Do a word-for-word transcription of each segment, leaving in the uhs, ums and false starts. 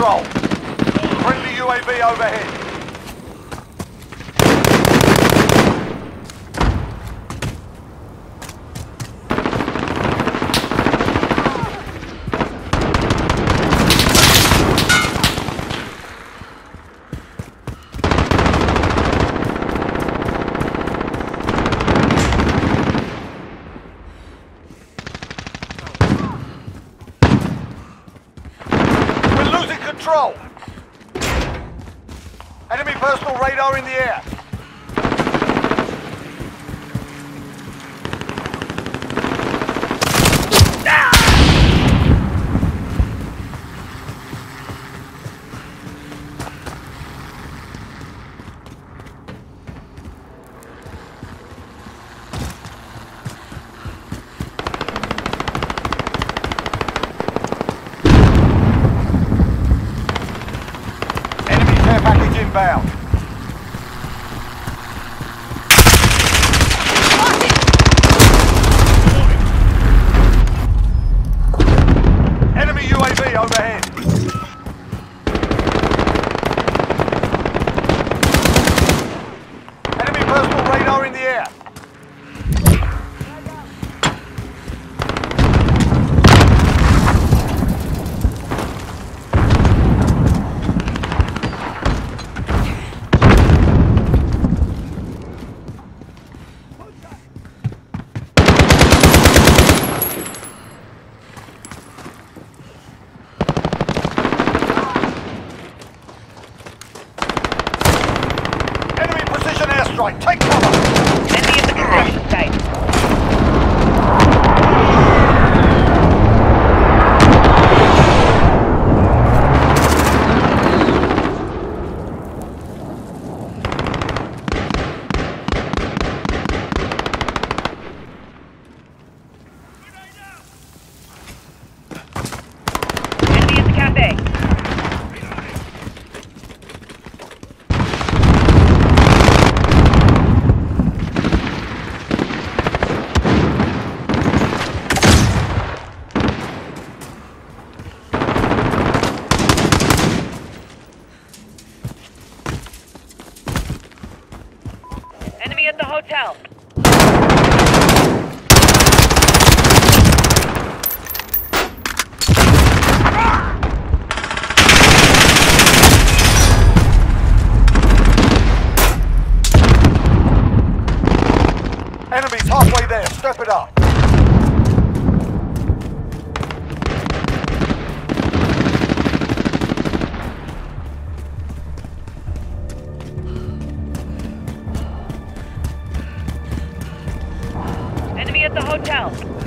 control. Friendly U A V overhead. Control. Enemy personal radar in the air. Package inbound. Enemy U A V overhead. Enemy personal radar in the air. Airstrike, take cover! Enemy at the construction site. Enemy at the cafe. Enemy at the hotel. Enemy's halfway there, step it up. Enemy at the hotel.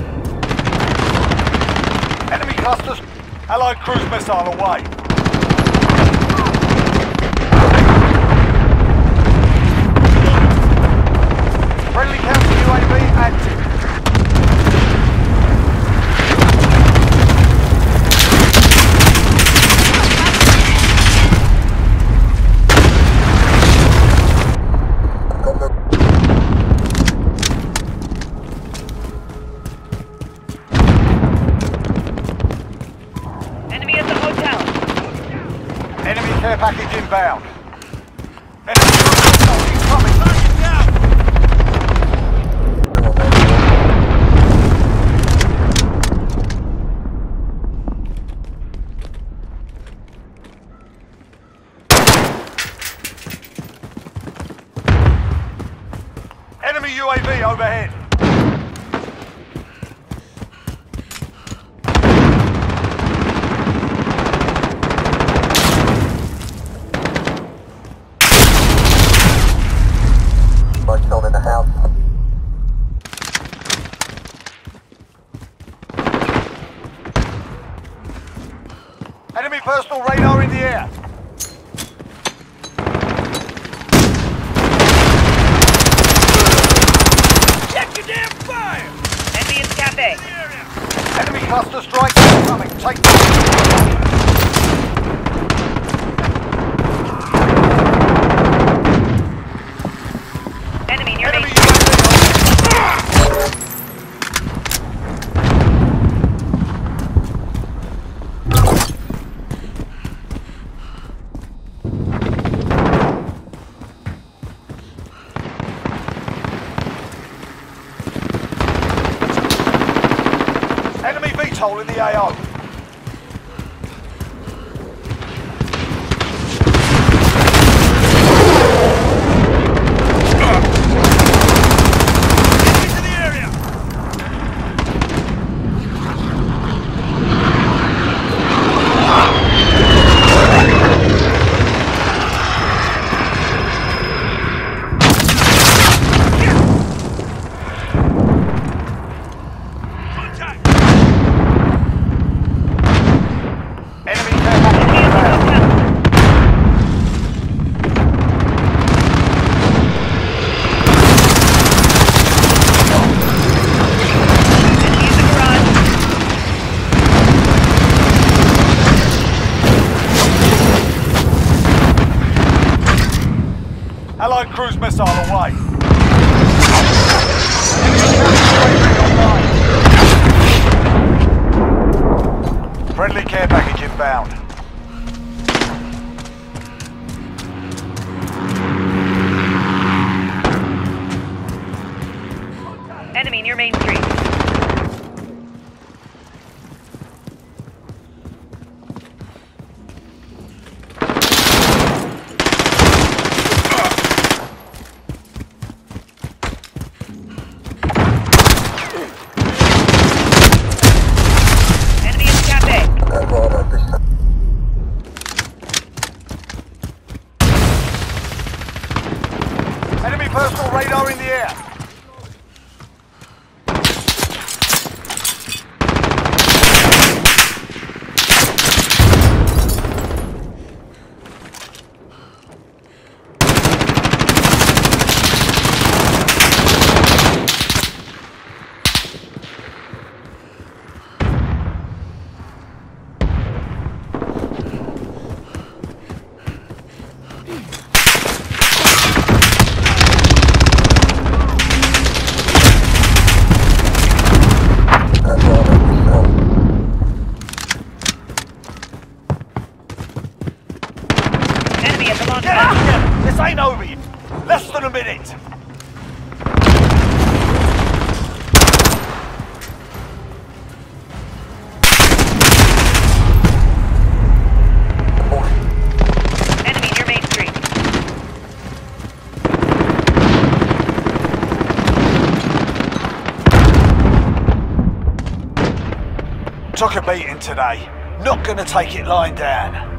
Enemy clusters. Allied cruise missile away. Friendly counter U A V active. Enemy at the hotel. Enemy care package inbound. Enemy incoming. Enemy U A V overhead. In the house. Enemy personal radar in the air. Check your damn fire! Enemy at the cafe. Enemy cluster strike incoming. Take cover. Enemy near Enemy me. U A V. hole in the A O. Into the area! Contact! Enemy care package Enemy at the inbound. hotel. Enemy in the garage. Allied cruise missile away. Friendly care package inbound. Enemy near Main Street. Enemy in the cafe. Uh, Bravo, this time. Enemy personal radar in the air. Uh, Bravo, this time. Enemy at the launch Get pad. out here! This ain't over yet. Less than a minute. Enemy near Main Street. Took a beating today. Not gonna take it lying down.